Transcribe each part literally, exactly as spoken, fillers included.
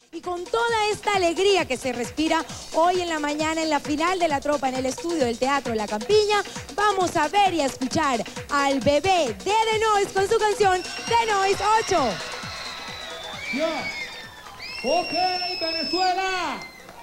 Y con toda esta alegría que se respira hoy en la mañana en la final de La Tropa en el estudio del Teatro La Campiña, vamos a ver y a escuchar al bebé de The Noise con su canción The Noise ocho. Yeah. Ok, Venezuela.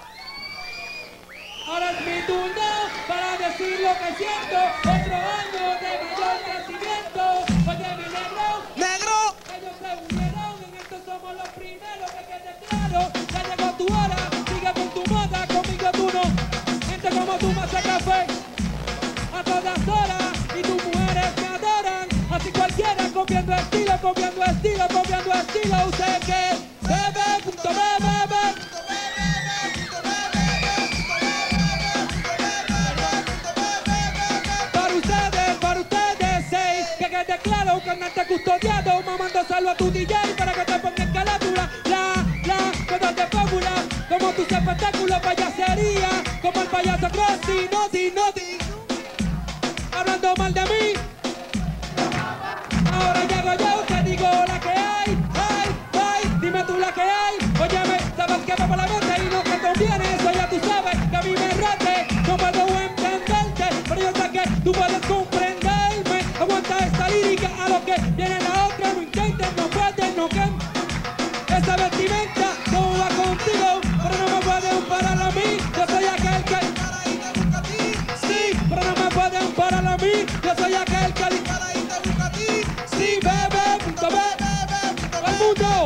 Ahora es mi turno para decir lo que siento. Otro año de mayor crecimiento. Oye, mi negro. ¡Negro! Ellos se unieron, en esto somos los primeros, que quede claro. Ya llegó tu hora, sigue con tu moda, conmigo tú no. Gente como tú me hace café a todas horas y tus mujeres me adoran. Así cualquiera copiando estilo, copiando estilo, copiando estilo. Usted que bebe, punto bebe, bebe. Declaro que no te custodiado, mamándoselo a tu D J para que te ponga en carátula. La, la, todo de fábula, como tus espectáculos, payasería, como el payaso Crossy, Noti, Noti, hablando mal de mí. Ahora llego yo, te digo la que hay, ay, ay, dime tú la que hay. Óyeme, sabes que va por la mente y no te conviene, eso ya tú sabes, que a mí me rate, no puedo entenderte, pero yo sé que tú puedes comprenderme. Aguanta esta lírica, a lo que viene la otra, no intenten, no pueden, no que esa vestimenta no va contigo, pero no me pueden parar a mí, yo soy aquel que sí, pero no me pueden parar a mí, yo soy aquel que sí, bebe, punto bebe, todo el mundo.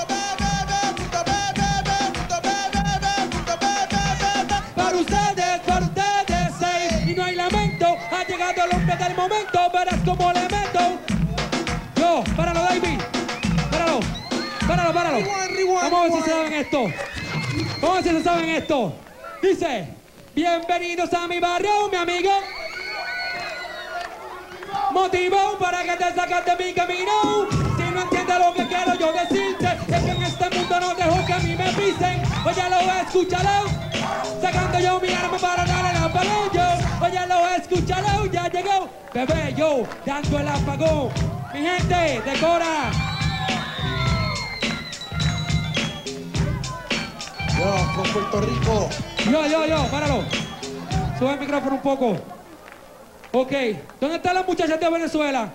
Para ustedes, para ustedes, seis, y no hay lamento, ha llegado el hombre del momento, verás cómo le meto. Yo, páralo, David, páralo, páralo, páralo. Vamos a ver si se saben esto. Vamos a ver si se saben esto. Dice, bienvenidos a mi barrio, mi amigo. Motivo para que te saques de mi camino. Si no entiendes lo que quiero yo decirte, es que en este mundo no dejo que a mí me pisen. Óyalo, escúchalo, sacando yo mi arma para darle la balón yo. Óyalo, escúchalo, ya llegó. Bebé, yo, dando el apagón. Mi gente, decora. Yo, con Puerto Rico. Yo, yo, yo, páralo. Sube el micrófono un poco. Ok, ¿dónde están las muchachas de Venezuela?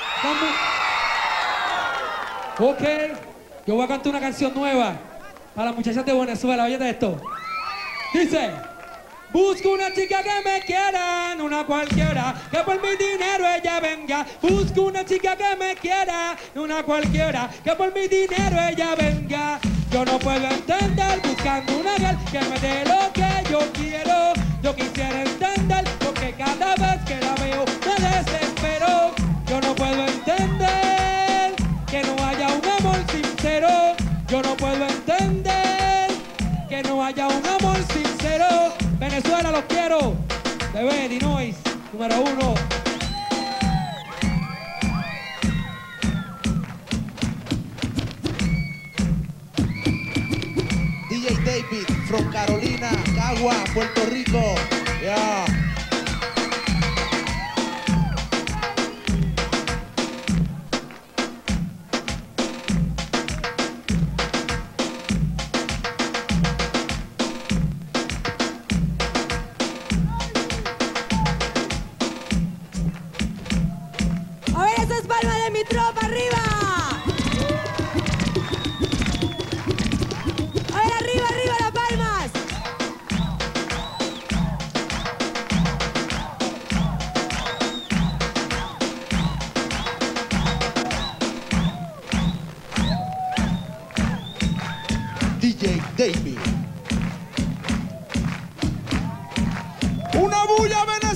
Ok, yo voy a cantar una canción nueva para las muchachas de Venezuela. Oye esto. Dice, busco una chica que me quiera, no una cualquiera, que por mi dinero ella venga. Busco una chica que me quiera, no una cualquiera, que por mi dinero ella venga. Yo no puedo entender buscando una girl que me dé lo que yo quiero. Yo quisiera entender porque cada vez que la veo me desespero. Yo no puedo entender que no haya un amor sincero. Yo no puedo entender que no haya un amor sincero. Venezuela, los quiero. Bebé, The Noise, número uno. D J David, from Carolina, Cagua, Puerto Rico. Yeah. A ver esas palmas de mi tropa arriba. A ver arriba, arriba las palmas. D J David. Una bulla, Venezuela.